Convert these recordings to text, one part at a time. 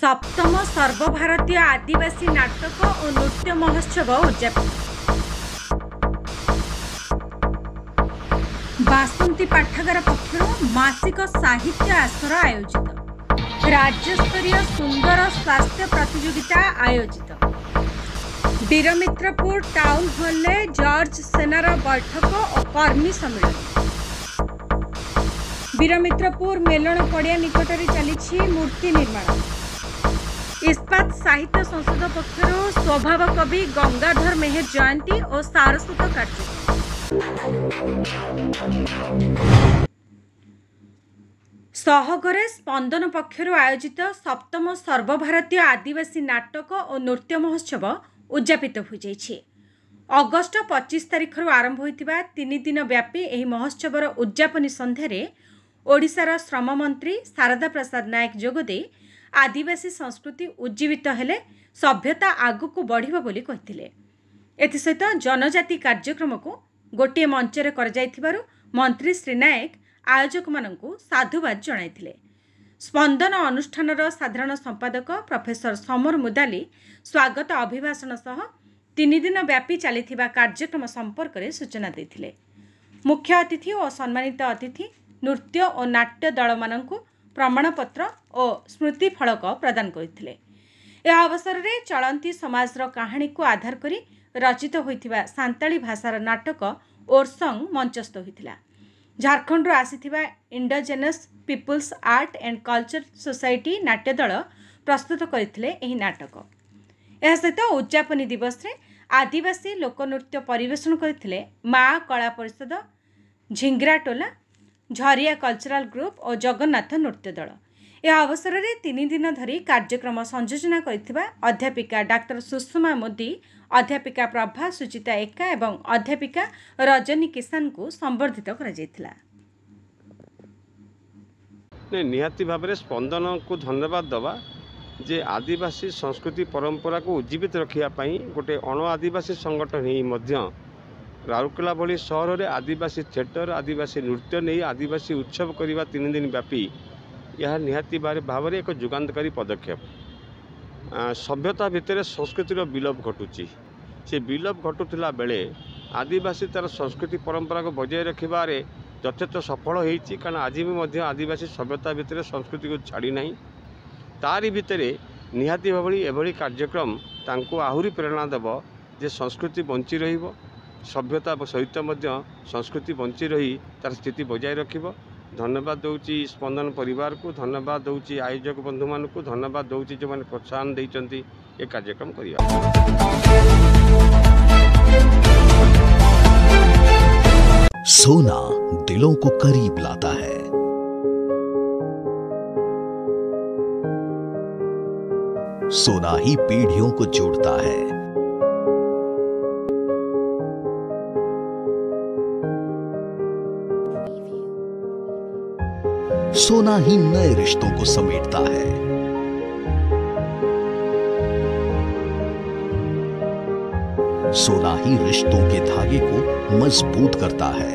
सप्तम सर्वभारतीय आदिवासी नाटक और नृत्य महोत्सव उद्यापित। बासंती पाठागार पक्षर मासिक साहित्य आसर आयोजित। राज्यस्तरीय सुंदर स्वास्थ्य प्रतियोगिता आयोजित। बीरमित्रपुर टाउन हॉल जॉर्ज सेनार बैठक और कर्मी सम्मेलन। बीरमित्रपुर मेलन पड़िया निकट में चली मूर्ति निर्माण। इस्पात साहित्य संसद पक्षर स्वभाव कवि गंगाधर मेहर जयंती और सारस्वत कार्यक्रम। सहगरे स्पंदन पक्षर आयोजित सप्तम सर्वभारतीय आदिवासी नाटक और नृत्य महोत्सव उद्यापित हो जाइए। अगस्ट 25 तारिख आरंभ होता 3 दिन व्यापी यह महोत्सवर उद्यापनी संध्यारे ओडिशार श्रम मंत्री शारदा प्रसाद नायक जोगदे आदिवासी संस्कृति उज्जीवित हेले सभ्यता आगक बढ़िबो बोली कहिथिले। एथिसहित जनजाति कार्यक्रम को गोटे मंचरे कर जाइथिबारु मंत्री श्री नायक आयोजक माननकु साधुवाद जणाइथिले। स्पंदन अनुष्ठानर साधारण संपादक प्रोफेसर समर मुदाली स्वागत अभिभाषण सह 3 दिन व्यापी चलिथिबा कार्यक्रम संपर्क में सूचना देथिले। मुख्य अतिथि और सम्मानित अतिथि नृत्य और नाट्य दल माननकु प्रमाणपत्र और स्मृति फलक प्रदान करथिले। यह अवसर में चलंती समाजर कहानी को आधार करी रचित होइथिबा सांताली भाषार नाटक ओरसंग मंचस्थ होइथिला। झारखंड आसीथिबा indigenous peoples art and culture society नाट्य दल प्रस्तुत करथिले एही नाटक। यह सहित उद्यापनी दिवस रे आदिवासी लोकनृत्य परिवेषण करथिले माँ कला परिषद, झिंगरा टोला, झरिया कल्चरल ग्रुप और जगन्नाथ नृत्य दल। यह अवसर में 3 दिन धरी कार्यक्रम संयोजना करथिबा अध्यापिका डाक्टर सुषमा मोदी, अध्यापिका प्रभा सुचिता एका एवं अध्यापिका रजनी किसान को संबर्धित करा जायथिला। निहाती भाव में स्पंदन को धन्यवाद दवा जे आदिवासी संस्कृति परंपरा को उज्जीवित रखापी गोटे अण आदिवासी संगठन ही मध्य राउरकेला भली सहर में आदिवासी थिएटर, आदिवासी नृत्य नहीं आदिवासी उत्सव करने 3 दिन व्यापी यह निहाती भाव में एक जुगान्तकारी पदक्षेप। सभ्यता भितर संस्कृतिर विलोप घटुची। से विलोप घटुला बेले आदिवासी तार संस्कृति परंपरा को बजाय रखिबारे यथेष्ट सफल होती। कारण आज भी आदिवासी सभ्यता भितर संस्कृति को छाड़ी ना तारी भितर निहाती भाव एभली कार्यक्रम तांको आहुरी प्रेरणा देव जे संस्कृति बंची रहिबो, सभ्यता सहित संस्कृति बंची रही तार स्थिति बजाय रखिबो। धन्यवाद दूची स्पंदन परिवार को, धन्यवाद दूची आयोजक बंधु मान को, धन्यवाद दूची जो मैंने प्रोत्साहन देइचंती ये कार्यक्रम करिया। सोना दिलों को करीब लाता है। सोना ही पीढ़ियों को जोड़ता है। सोना ही नए रिश्तों को समेटता है। सोना ही रिश्तों के धागे को मजबूत करता है।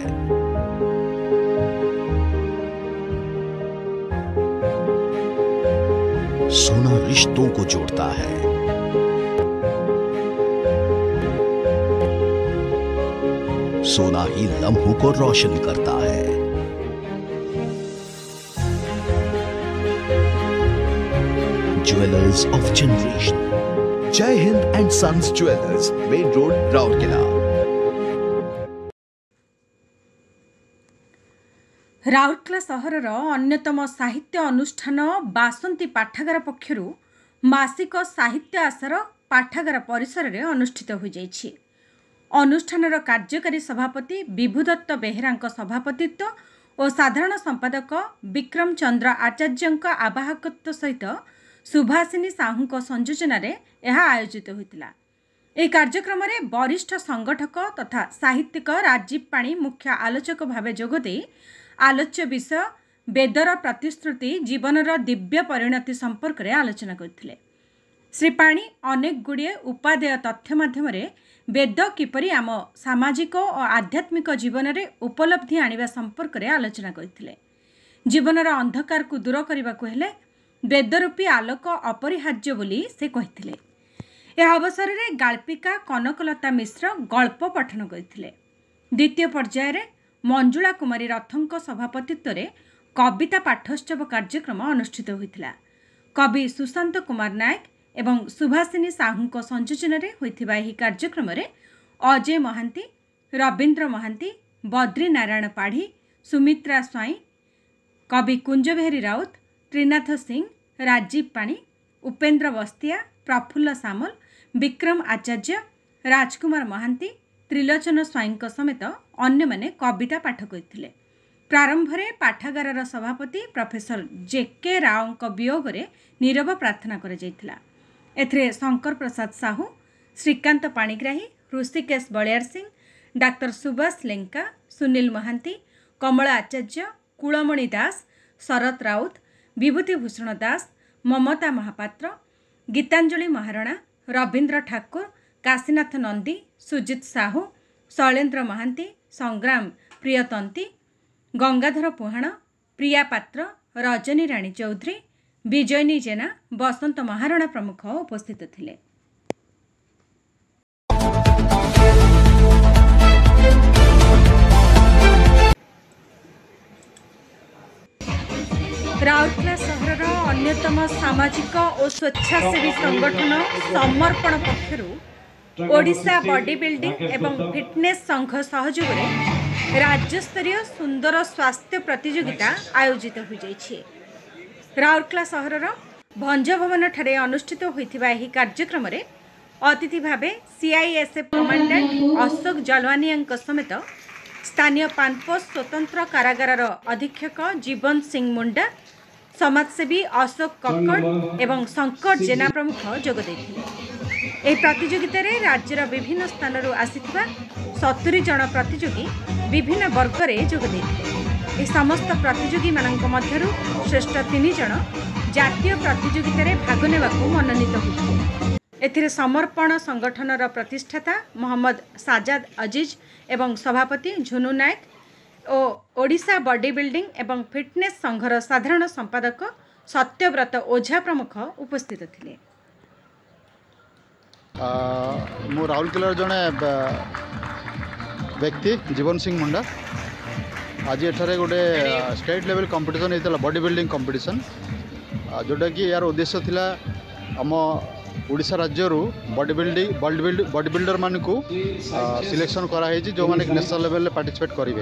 सोना रिश्तों को जोड़ता है। सोना ही लम्हों को रोशन करता है। Jewelers of Generation, Jai Hind and Sons Jewelers, Main Road, Rourkela. Rourkela सहरर अन्यतम साहित्य अनुष्ठान बासंती पाठागार पक्षर मासिक साहित्य आसर पाठागार परिसर में अनुष्ठित हो जाइछि। अनुष्ठानर कार्यकारी सभापति विभुदत्त बेहेरा सभापतित्व और साधारण संपादक विक्रम चंद्र आचार्य आवाहकत्व सहित सुभाषिनी साहू संयोजन यह आयोजित होता। यह कार्यक्रम में वरिष्ठ संगठक तथा साहित्यिक राजीव पाणी मुख्य आलोचक भाव जोगदे आलोच्य विषय वेदर प्रतिश्रुति जीवनर दिव्य परिणति संपर्क में आलोचना करथिले। श्री पाणी अनेक गुड़िए उपादेय तथ्य माध्यम वेद किपरि आम सामाजिक और आध्यात्मिक जीवन में उपलब्धि आनिबा संपर्क में आलोचना करथिले। जीवनर अंधकार को दूर करने को हेले वेदरूपी आलोक अपरिहार्य बोली से कहिथिले। यह अवसर में गाल्पिका कनकलता मिश्र गल्प पठन करथिले। द्वितीय पर्यायर मंजुला कुमारी रथों सभापतित्व में कविता पाठोत्सव कार्यक्रम अनुष्ठित होइथिला। कवि सुशांत कुमार नायक एवं सुभाषिनी साहू संयोजन में होइथिबा एही कार्यक्रम में अजय महांती, रवींद्र महांती, बद्री नारायण पाढ़ी, सुमित्रा स्वाई, कवि कुंजबिहारी राउत, त्रिनाथ सिंह, राजीव पाणी, उपेन्द्र बस्तिया, प्रफुल्ल सामल, विक्रम आचार्य, राजकुमार महांती, त्रिलोचन स्वाई समेत अन्य माने कविता पाठ करथिले। प्रारंभ में पाठागार सभापति प्रोफेसर जेके राव वियोग में नीरव प्रार्थना करा। एथिरे शंकर प्रसाद साहू, श्रीकांत पाणिग्राही, ऋषिकेश बलियार सिंह, डाक्टर सुभाष लेंका, सुनील महांती, कमला आचार्य, कुलमणि दास, शरत राउत, विभूतिभूषण दास, ममता महापात्र, गीतांजलि महाराणा, रवींद्र ठाकुर, काशीनाथ नंदी, सुजित साहू, शैलेन्द्र महांती, संग्राम प्रियतंती, गंगाधर पुहाण, प्रिया पात्र, रजनी राणी चौधरी, विजयनी जेना, बसंत महाराणा प्रमुख उपस्थित थिले। राउरकेला सहर अन्यतम सामाजिक और स्वेच्छासेवी संगठन समर्पण पक्षर ओडिशा बॉडी बिल्डिंग एवं फिटनेस संघ सहयोग में राज्यस्तरीय सुंदर स्वास्थ्य प्रतियोगिता आयोजित हो जाइए। राउरकेला सहर भंज भवन ठारे अनुष्ठित होइथिबा एही कार्यक्रम में अतिथि भावे सीआईएसएफ कमांडेंट अशोक जलवानिया समेत स्थानीय पानपोष स्वतंत्र कारागार अधीक्षक जीवन सिंह मुंडा, समाजसेवी अशोक कक्कड़ एवं शंकर जेना प्रमुख जोग देथिले। एही प्रतियोगिता रे राज्यर विभिन्न स्थान आसीथिबा 70 जन प्रतियोगी विभिन्न वर्ग में जोग देथिले। एही समस्त प्रतियोगी मानक मध्यरु श्रेष्ठ 3 जन जातीय प्रतियोगिता रे भाग नेबाकू मनोनीत होइथिले। एथिरे समर्पण संगठनर प्रतिष्ठाता मोहम्मद साजाद अजीज एवं सभापति झुनू नायक और ओडिशा बॉडी बिल्डिंग एवं फिटनेस संघर साधारण संपादक सत्यव्रत ओझा प्रमुख उपस्थित थिले। मु राउरकेला जड़े व्यक्ति जीवन सिंह मुंडा आज एठारे गोटे स्टेट लेवल कंपटीशन होता बॉडी बिल्डिंग कंपटीशन जोटा कि यार उद्देश्य थिला आम ओडिशा राज्य बॉडी बिल्डर मान को सिलेक्शन कराई जो मैंने नेशनल लेवल पार्टिसिपेट करेंगे।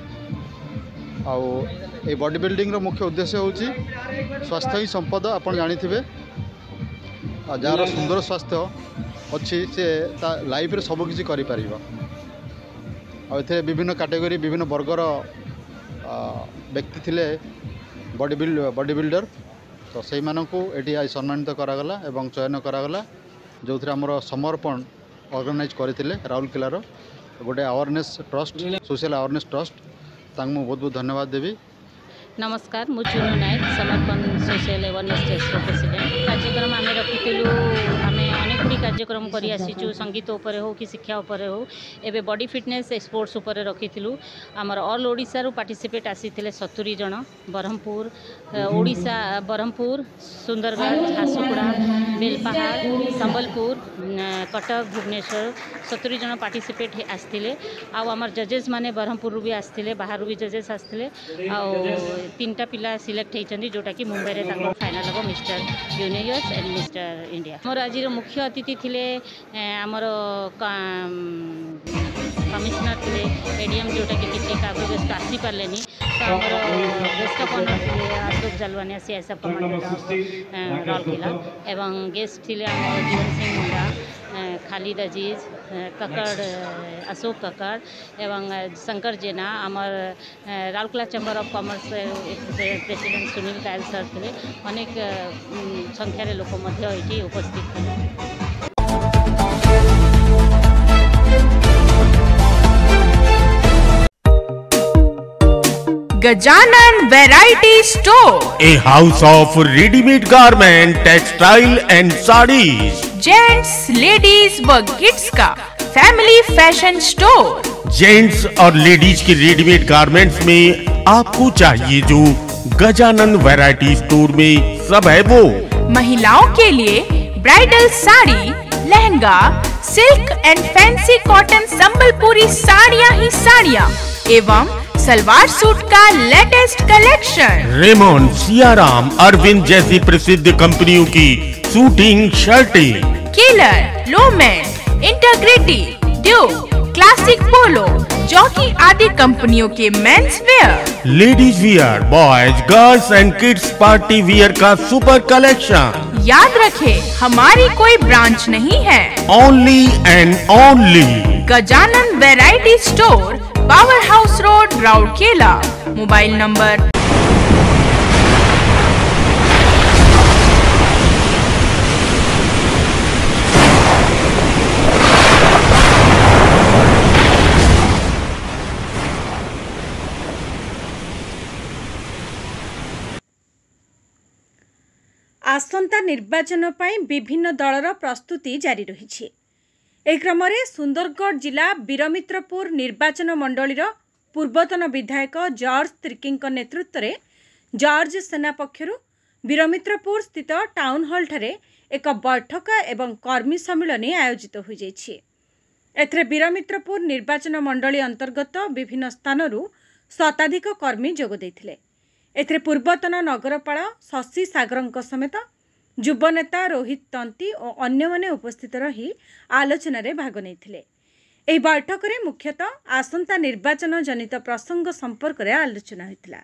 आ बॉडी बिल्डिंग मुख्य उद्देश्य हूँ स्वास्थ्य ही संपद आप जानी जार सुंदर स्वास्थ्य अच्छी से लाइफ रे सब किसी करि परिबा। आ विभिन्न कैटेगरी विभिन्न वर्गर व्यक्ति थिले बॉडी बिल्डर तो से मानू ये आज सम्मानित करागला एवं चयन करागला जो थे आमर समर्पण ऑर्गेनाइज करते राउरकेलार गोटे awareness trust social awareness trust तांको बहुत बहुत धन्यवाद देवी। नमस्कार मु चुनू नायक समर्पण सोशल अवेयरनेस ट्रस्ट प्रेसिडेंट। कार्यक्रम आम रखीलु आम अनेक कार्यक्रम कर आसीचु संगीत उपरे हो कि शिक्षा उपरे हो एबे बॉडी फिटनेस स्पोर्ट्स उपरे रखीलु। आमर ऑल ओडिशा रु पार्टिसिपेट आसीथिले 70 जन ब्रह्मपुर ओडिशा ब्रह्मपुर सुंदरगढ़ झारसुगुड़ा बेलपहाड़ संबलपुर कटक भुवनेश्वर 70 जन पार्टिसिपेट आसथिले। आमर जजेस माने ब्रह्मपुर भी आसथिले बाहर भी जजेस आसथिले। आ 3टा पिला सिलेक्ट होती जोटा कि मुंबई में फाइनल हम Mister Universe and Mister India. मोर आज मुख्य अतिथि थिले आमर कमिशनर थे एडीएम जोटा कि किसी का व्यस्त आसी पारे तो आमर गेस्ट ऑफ ऑनर थे अशोक जलवानिया सीआईएसएफ कमांडेंट राउरकेला एवं गेस्ट थे आम जीवन सिंह मुंडा खालिद अजीज कक्कड़ अशोक कक्कड़ एवं शंकर जेना आमर Rourkela chamber of commerce president Sunil Kayal sir थे अनेक संख्यार लोक ये उपस्थित थे। Gajanan Variety Store, a house of ready-made garment, textile and sarees. Gents ladies व किड्स का फैमिली फैशन स्टोर। जेंट्स और लेडीज के रेडीमेड गारमेंट्स में आपको चाहिए जो गजानन वैरायटी स्टोर में सब है वो। महिलाओं के लिए bridal sari, lehenga, silk and fancy cotton Sambalpuri साड़ियाँ ही साड़ियाँ एवं सलवार सूट का latest collection. Raymond, Siyaram, Arvind जैसी प्रसिद्ध कंपनियों की शूटिंग शर्टें, Killer, Lawman, Integrity, Duke, classic polo, Jockey आदि कंपनियों के men's wear, ladies wear, boys, girls and kids party wear का सुपर कलेक्शन। याद रखें, हमारी कोई ब्रांच नहीं है, only and only Gajanan variety store, power house road, Rourkela. Mobile number आसंता निर्वाचन ପାଇଁ विभिन्न दलर प्रस्तुति जारी रही। एक क्रम में सुंदरगढ़ जिला बीरमित्रपुर निर्वाचन मंडलीर पूर्वतन विधायक जॉर्ज त्रिकी नेतृत्व में जॉर्ज सेना पक्षर बीरमित्रपुर स्थित टाउन हॉल ठारे एक बैठक एवं कर्मी सम्मेलन आयोजित हो जाइछि। एथरे बीरमित्रपुर निर्वाचन मंडली अंतर्गत विभिन्न स्थानरू शताधिक कर्मी जोग देथिले। एथरे पूर्वतन नगरपाल शशि सागर समेत युवनेता रोहित तंती और अन्य माने उपस्थित रही आलोचन भाग नहीं। एही बैठक में मुख्यतः आसंता निर्वाचन जनित प्रसंग संपर्क में आलोचना होता।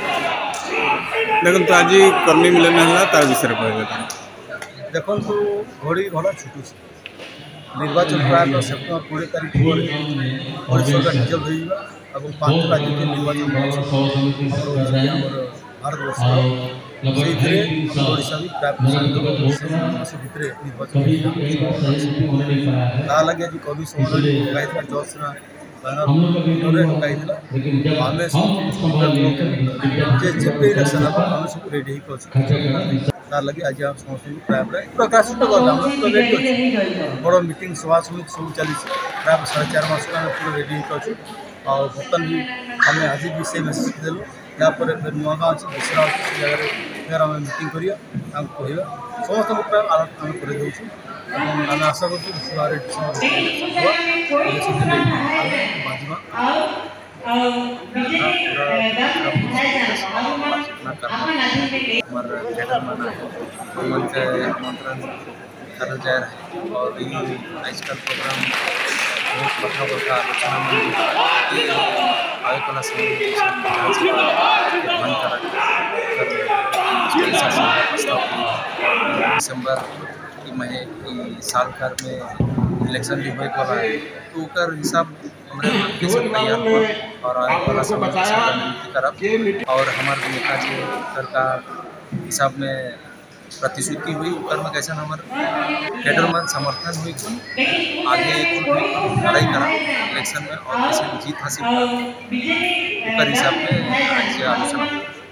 देखो आज कर्मी मिलन है तार विषय कहले देखो घड़ी भल छुटू निर्वाचन प्राय सेप्टेम्बर 20 तारीख पर रिजल्ट हो 5 राज्य निर्वाचन भारतवर्ष ओडिशा भी प्राय मास भितर निर्वाचन लगे आज कवि सम्मेलन जजना आम जेपे इलेक्शन आम सब रेडी तार लगे आज समस्त प्राय प्राय प्रकाशित रेडी बड़ मीटिंग सभा समिति सब चली प्राय 4.5 मास पूरा रेडी अच्छे और बर्तमान भी आम आज भी से मेसेज देलु यापर फिर नुआ गाँव अच्छे दूसरा अच्छे जगह फिर आम मीटिंग करिया कहवा समस्त प्राय आम कर आम आशा कर जा रहा है और आजकल प्रोग्राम बहुत बड़ा आलोचना आयोकला दिसंबर की साल भर में इलेक्शन भी होने वाला है तो ओकर हिसाब हमारे तैयार हुआ और आयोकला समिति करब और हमारे नेता जी सरकार हिसाब में प्रतिश्रुति हुई ऊपर में कैसे हमार कैडर में समर्थन हुई आगे लड़ाई करा इलेक्शन में और कैसे जीत हासिल ऊपर हिसाब में आज आलोचना।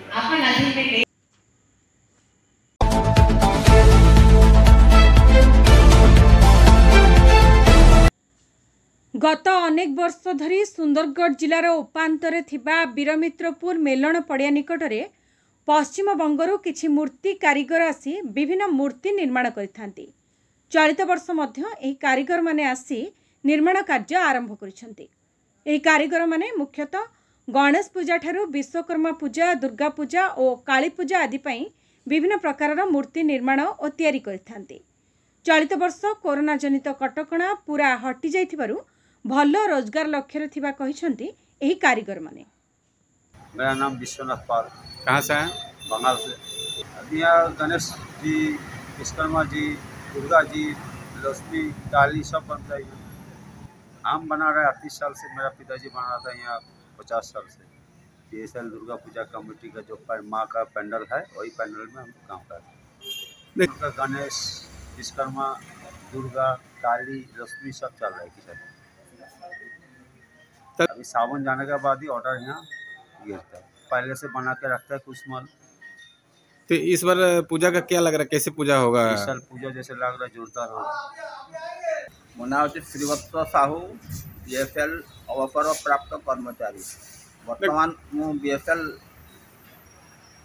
गत अनेक वर्ष धरी सुंदरगढ़ जिलार उपांतरे थिबा बीरमित्रपुर मेलण पड़िया निकटरे पश्चिम बंगरू किछि मूर्ति कारीगर आसी विभिन्न मूर्ति निर्माण करिथांती। चलित वर्ष मध्य एही कारीगर माने आसी निर्माण कार्य आरंभ करिसंती। एही कारीगर माने मुख्यतः गणेश पूजा ठारू विश्वकर्मा पूजा, दुर्गा पूजा और काली पूजा आदि पई विभिन्न प्रकारर मूर्ति निर्माण और तैयारी करिथांती। चलित वर्ष कोरोना जनित कटकणा पूरा हटि जाइथिबारु भल रोजगार लक्ष्य थिबा कहिसंती एही कारीगर माने। मेरा नाम विश्वनाथ पाल। कहाँ से हैं? बंगाल से। अभी यहाँ गणेश जी, विश्वकर्मा जी, दुर्गा जी, लक्ष्मी, काली सब बनता है। हम बना रहे 38 साल से, मेरा पिताजी बना रहा था यहाँ 50 साल से। ये साल दुर्गा पूजा कमेटी का जो माँ का पंडाल है वही पंडाल में हम काम कर रहे हैं। गणेश, विश्वकर्मा, दुर्गा, काली, लक्ष्मी सब चल रहा है किसान। अभी सावन जाने के बाद ही ऑर्डर यहाँ गिरता है, पहले से बना के रखता है कुछ माल। तो इस बार पूजा का क्या लग रहा है, कैसे पूजा होगा? इस साल पूजा जैसे लग रहा है जोरदार होगा। मोना होची श्रीवत्स साहू बीएसएल अवसर प्राप्त कर्मचारी। वर्तमान मु बीएसएल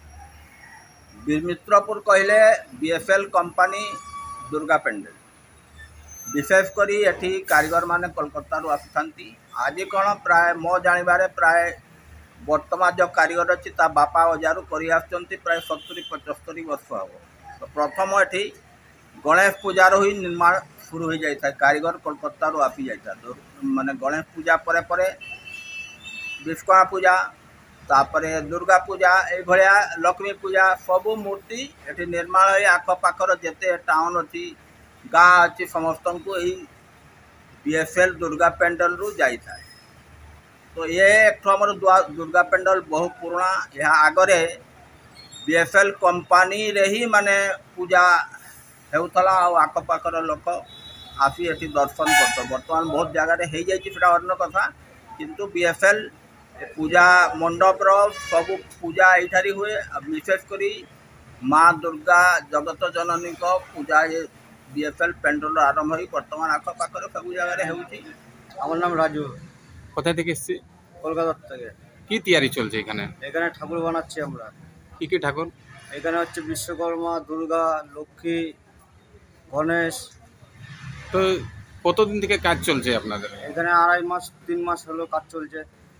बीरमित्रपुर कहले बीएफएल कंपनी दुर्गा पेंडल विशेषकर ये कारीगर माने कोलकाता आसुँच आज कौन प्राय मो जानवर प्राय वर्तमान जो कारीगर अच्छी बापा अजारू कर प्राय 70-75 वर्ष हम। तो प्रथम ये गणेश पूजार ही निर्माण शुरू हो जाता है कारीगर कोलकाता आसी जाता माने गणेश पूजा परे परे विश्वकर्मा पूजा तापर दुर्गा पूजा ये लक्ष्मी पूजा सबू मूर्ति ये निर्माण हो आखपाखर जिते टाउन अच्छी गाँ अच्छी समस्त को यही बीएफएल दुर्गा पेंडल रु जाता है। तो ये एक आमर दुर्गा पेंडल बहुत पुराना यहाँ आगरे बीएफएल कंपनी रे ही माने पूजा होता आखपाखर लोक आसी ये दर्शन करते बर्तमान बहुत जगह हो जाए अन्य कथा किंतु बीएफएल पूजा मंडप सब पूजा यठारी हुए विशेषकर माँ दुर्गा जगत जननी को पूजा ये बीएफएल पेंडल आरंभ हो बर्तमान आखपाखर सब जगह हो। नाम राजू কোথা থেকে এসেছে? কলকাতা থেকে। কি তৈরি চলছে এখানে? এখানে ঠাকুর বানাচ্ছি আমরা। কি ঠাকুর? এখানে হচ্ছে বিশ্বকর্মা, দুর্গা, লক্ষ্মী, গণেশ। তো কতদিন থেকে কাজ চলছে আপনাদের? এখানে 2.5 মাস 3 মাস হলো কাজ চলছে।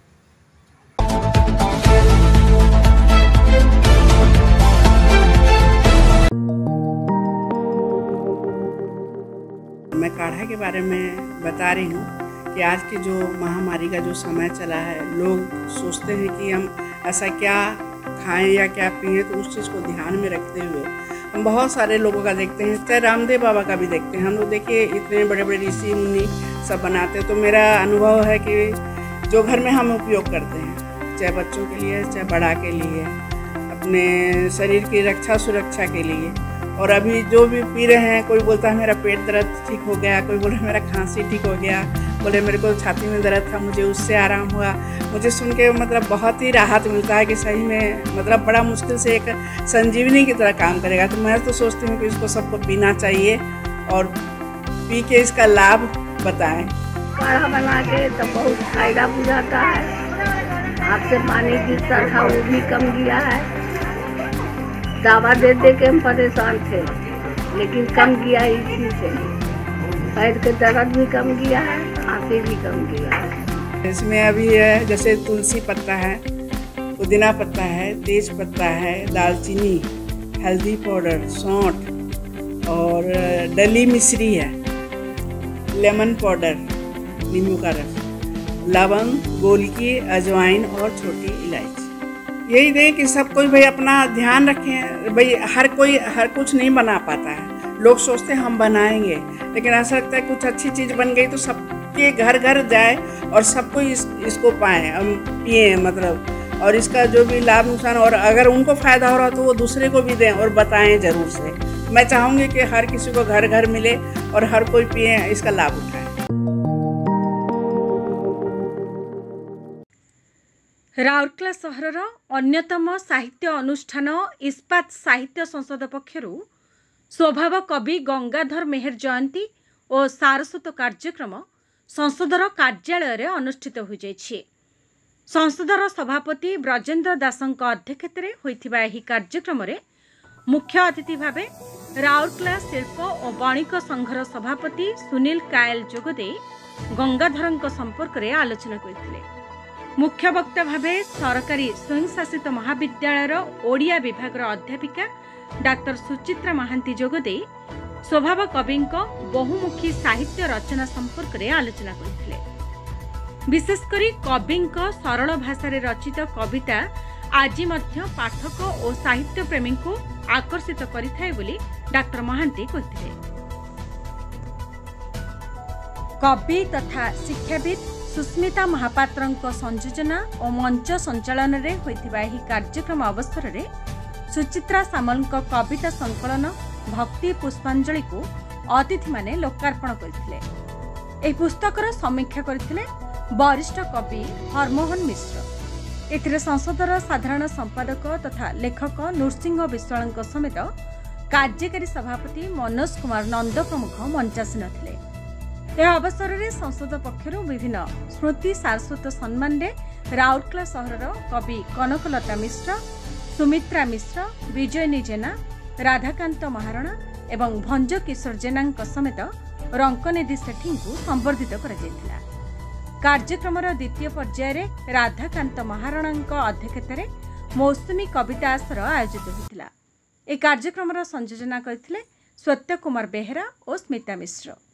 मैं काढ़ा के बारे में बता रही हूँ कि आज की जो महामारी का जो समय चला है लोग सोचते हैं कि हम ऐसा क्या खाएं या क्या पिएं, तो उस चीज़ को ध्यान में रखते हुए हम बहुत सारे लोगों का देखते हैं, चाहे रामदेव बाबा का भी देखते हैं। हम लोग देखिए इतने बड़े बड़े ऋषि मुनि सब बनाते हैं। तो मेरा अनुभव है कि जो घर में हम उपयोग करते हैं, चाहे बच्चों के लिए चाहे बड़ा के लिए, अपने शरीर की रक्षा सुरक्षा के लिए, और अभी जो भी पी रहे हैं, कोई बोलता है मेरा पेट दर्द ठीक हो गया, कोई बोल रहा है मेरा खांसी ठीक हो गया, बोले मेरे को छाती में दर्द था मुझे उससे आराम हुआ। मुझे सुन के मतलब बहुत ही राहत मिलता है कि सही में मतलब बड़ा मुश्किल से एक संजीवनी की तरह काम करेगा। तो मैं तो सोचती हूँ कि इसको सबको पीना चाहिए और पी के इसका लाभ बताएं। काढ़ा बना के तो बहुत फायदा बुझाता है। हाथ से पानी गिरता था वो भी कम गया है। दवा दे दे के हम परेशान थे लेकिन कम गया इसी से। पैर के दर्द भी कम गया है, खांसी भी कम गया है। इसमें अभी है जैसे तुलसी पत्ता है, पुदीना पत्ता है, तेज पत्ता है, दालचीनी, हल्दी पाउडर, सौंठ और डली मिश्री है, लेमन पाउडर, नींबू का रस, लवंग, गोलकी, अजवाइन और छोटी इलायची। यही दें कि सब कोई भाई अपना ध्यान रखें। भाई हर कोई हर कुछ नहीं बना पाता है। लोग सोचते हैं हम बनाएंगे, लेकिन ऐसा लगता है कुछ अच्छी चीज़ बन गई तो सबके घर घर जाए और सबको इसको पाएँ, हम पिए मतलब, और इसका जो भी लाभ नुकसान, और अगर उनको फ़ायदा हो रहा तो वो दूसरे को भी दें और बताएं ज़रूर से। मैं चाहूँगी कि हर किसी को घर घर मिले और हर कोई पिए, इसका लाभ उठाए। राउरकेला सहरर अन्यतम साहित्य अनुष्ठान इस्पात साहित्य संसद पक्षरु स्वभाव कवि गंगाधर मेहर जयंती और सारस्वत कार्यक्रम संसदर कार्यालय रे अनुष्ठित हो जाइछि। संसदर सभापति ब्रजेन्द्र दासंक अध्यक्षतारे होइथिबा एही कार्यक्रम रे मुख्य अतिथि भावे राउरकेला शिल्प और वाणिज्य संघर सभापति सुनील कायल जोगदे गंगाधरंक संपर्क रे आलोचना करथिले। मुख्य वक्ता भावे सरकारी स्वयंशासित महाविद्यालयर ओडिया विभाग अध्यापिका डाक्टर सुचित्रा महांती जोगदे स्वभाव कविंक बहुमुखी साहित्य रचना संपर्क रे आलोचना करथिले। विशेषकर कविंक सरल भाषा रे रचित कविता आज मध्य पाठक और साहित्य प्रेमी को आकर्षित करिथाय बोली डाक्टर महांती कहिथिले। कवि तथा शिक्षाविद सुस्मिता महापात्रंक संयोजना और मंच संचालन रे होइथिबा एही कार्यक्रम अवसर रे सुचित्रा सामलंक कविता संकलन भक्ति पुष्पांजलि को अतिथि माने लोकार्पण करथिले। एही पुस्तकर समीक्षा करथिले वरिष्ठ कवि हरमोहन मिश्र। एथिरे संसदर साधारण संपादक तथा लेखक नृसिंह विश्वालंक समेत कार्यकारी सभापति मनोज कुमार नंद प्रमुख मंचासीन थिले। यह अवसर में संसद पक्षर विभिन्न स्मृति सारस्वत सम्मान रे राउरकेला सहरर कवि कनकलता मिश्र, सुमित्रा मिश्र, विजयनी जेना, राधाकांत महारणा एवं भंज किशोर जेना समेत रंकनिधि सेठी को संबर्धित कर कार्यक्रमर द्वितीय पर्यायर राधाकांत महारणा अध्यक्षतार मौसुमी कविता आसर आयोजित होता। ए कार्यक्रम संयोजना करथिले सत्य कुमार बेहेरा और स्मिता मिश्र।